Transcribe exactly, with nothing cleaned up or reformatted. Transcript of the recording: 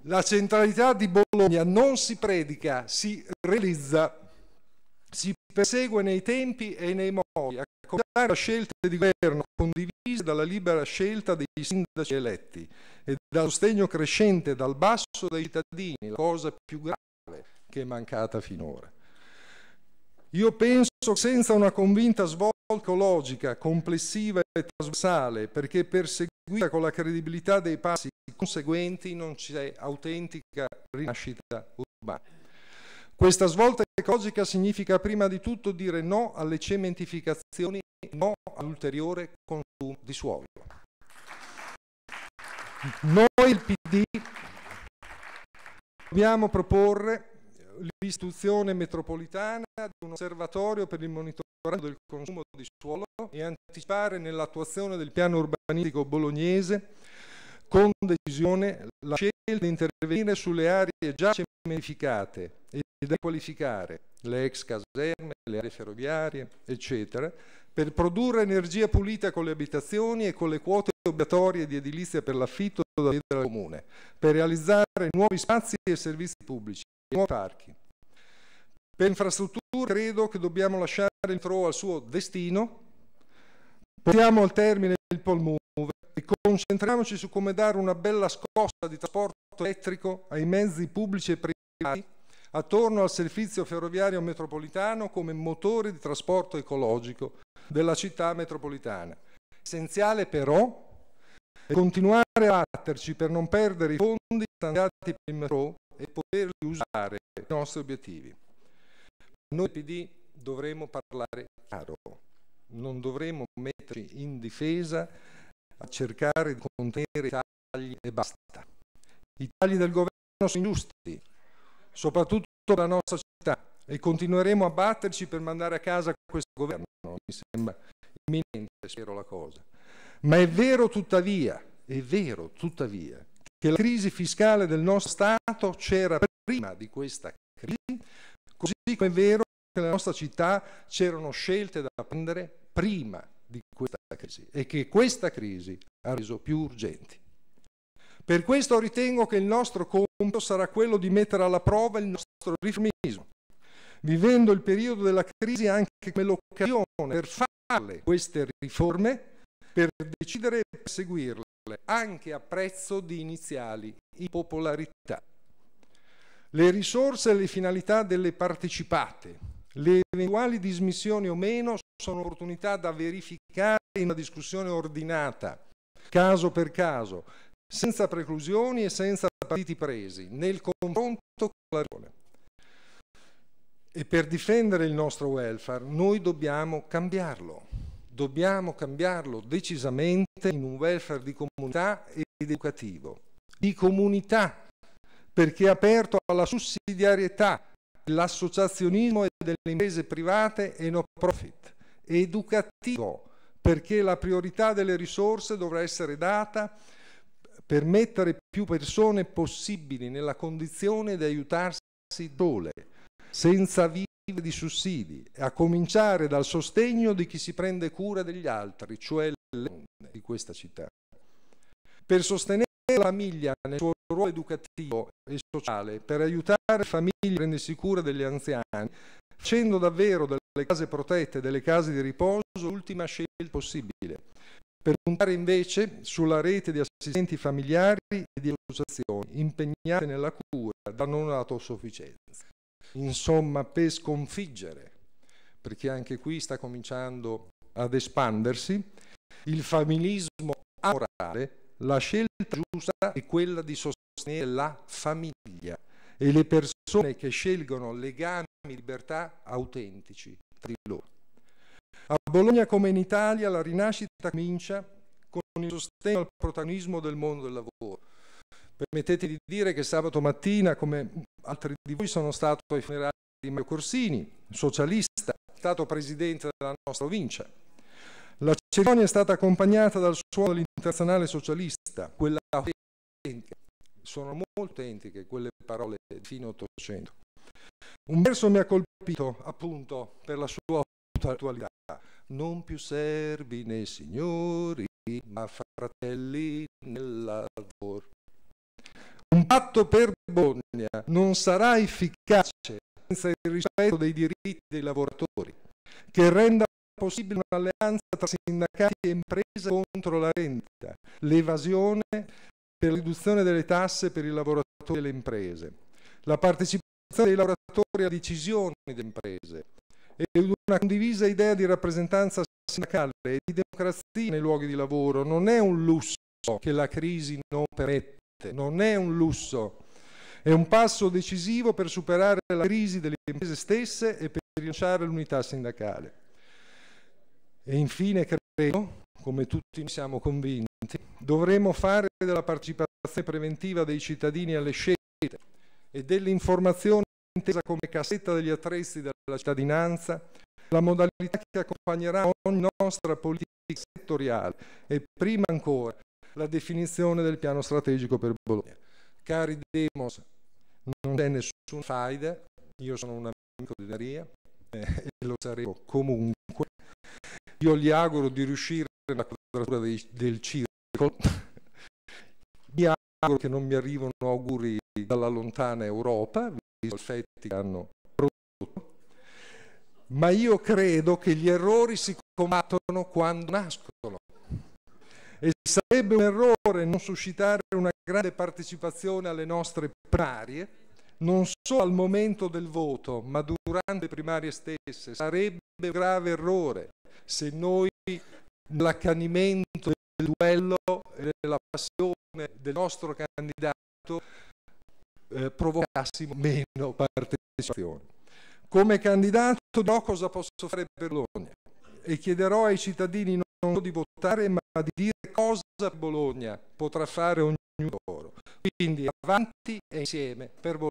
La centralità di Bologna non si predica, si realizza, si persegue nei tempi e nei modi, a cominciare da scelte di governo condivise dalla libera scelta dei sindaci eletti e dal sostegno crescente dal basso dei cittadini, la cosa più grave che è mancata finora. Io penso che senza una convinta svolta ecologica, complessiva e trasversale, perché perseguita con la credibilità dei passi conseguenti, non c'è autentica rinascita urbana. Questa svolta ecologica significa prima di tutto dire no alle cementificazioni e no all'ulteriore consumo di suolo. Noi il P D dobbiamo proporre l'istituzione metropolitana di un osservatorio per il monitoraggio del consumo di suolo e anticipare nell'attuazione del piano urbanistico bolognese con decisione la scelta di intervenire sulle aree già cementificate e da qualificare, le ex caserme, le aree ferroviarie, eccetera, per produrre energia pulita con le abitazioni e con le quote obbligatorie di edilizia per l'affitto da chiedere al comune, per realizzare nuovi spazi e servizi pubblici, nuovi parchi. Per infrastrutture credo che dobbiamo lasciare il metro al suo destino, portiamo al termine il pole mover e concentriamoci su come dare una bella scossa di trasporto elettrico ai mezzi pubblici e privati attorno al servizio ferroviario metropolitano come motore di trasporto ecologico della città metropolitana. Essenziale però è continuare a batterci per non perdere i fondi stanziati per il metro e poterli usare per i nostri obiettivi. Noi P D dovremo parlare chiaro, non dovremo metterci in difesa a cercare di contenere i tagli e basta. I tagli del governo sono ingiusti, soprattutto per la nostra città, e continueremo a batterci per mandare a casa questo governo. Mi sembra imminente, spero, la cosa. Ma è vero tuttavia, è vero tuttavia, che la crisi fiscale del nostro Stato c'era prima di questa crisi, così come è vero che nella nostra città c'erano scelte da prendere prima di questa crisi e che questa crisi ha reso più urgenti. Per questo ritengo che il nostro compito sarà quello di mettere alla prova il nostro riformismo, vivendo il periodo della crisi anche come l'occasione per fare queste riforme, per decidere e perseguirle anche a prezzo di iniziali impopolarità. Le risorse e le finalità delle partecipate, le eventuali dismissioni o meno sono opportunità da verificare in una discussione ordinata, caso per caso, senza preclusioni e senza partiti presi, nel confronto con la ragione. E per difendere il nostro welfare noi dobbiamo cambiarlo, dobbiamo cambiarlo decisamente in un welfare di comunità ed educativo, di comunità, perché è aperto alla sussidiarietà, l'associazionismo e delle imprese private e no profit, educativo, perché la priorità delle risorse dovrà essere data per mettere più persone possibili nella condizione di aiutarsi sole, senza vivere di sussidi, a cominciare dal sostegno di chi si prende cura degli altri, cioè le donne di questa città. Per sostenere la famiglia nel suo ruolo educativo e sociale, per aiutare le famiglie a prendersi cura degli anziani, facendo davvero delle case protette, delle case di riposo, l'ultima scelta possibile, per puntare invece sulla rete di assistenti familiari e di associazioni impegnate nella cura da non autosufficienza. Insomma, per sconfiggere, perché anche qui sta cominciando ad espandersi, il familismo amorale, la scelta giusta è quella di sostenere la famiglia e le persone che scelgono legami di libertà autentici tra di loro. A Bologna come in Italia la rinascita comincia con il sostegno al protagonismo del mondo del lavoro. Permettetemi di dire che sabato mattina, come altri di voi, sono stato ai funerali di Mario Corsini, socialista, stato presidente della nostra provincia. La cerimonia è stata accompagnata dal suono dell'Internazionale Socialista, quella autentica. Sono molto autentiche quelle parole di fine Ottocento. Un verso mi ha colpito appunto per la sua attualità. Non più servi né signori, ma fratelli nel lavoro. Un patto per Bologna non sarà efficace senza il rispetto dei diritti dei lavoratori, che renda possibile un'alleanza tra sindacati e imprese contro la renta, l'evasione per la riduzione delle tasse per i lavoratori e le imprese, la partecipazione dei lavoratori alle decisioni delle imprese e una condivisa idea di rappresentanza sindacale e di democrazia nei luoghi di lavoro. Non è un lusso che la crisi non permette, non è un lusso, è un passo decisivo per superare la crisi delle imprese stesse e per rilanciare l'unità sindacale. E infine credo, come tutti siamo convinti, dovremo fare della partecipazione preventiva dei cittadini alle scelte e dell'informazione intesa come cassetta degli attrezzi della cittadinanza la modalità che accompagnerà ogni nostra politica settoriale e prima ancora la definizione del piano strategico per Bologna. Cari Demos, non c'è nessun faida, io sono un amico di Daria eh, e lo saremo comunque. Io gli auguro di riuscire nella quadratura dei, del circolo, mi auguro che non mi arrivino auguri dalla lontana Europa, visto gli effetti che hanno prodotto, ma io credo che gli errori si combattono quando nascono. E sarebbe un errore non suscitare una grande partecipazione alle nostre primarie, non solo al momento del voto, ma durante le primarie stesse. Sarebbe un grave errore se noi, nell'accanimento del duello e nella passione del nostro candidato, eh, provocassimo meno partecipazione. Come candidato dirò cosa posso fare per Bologna e chiederò ai cittadini non solo di votare, ma di dire cosa Bologna potrà fare ognuno di loro. Quindi avanti e insieme per Bologna.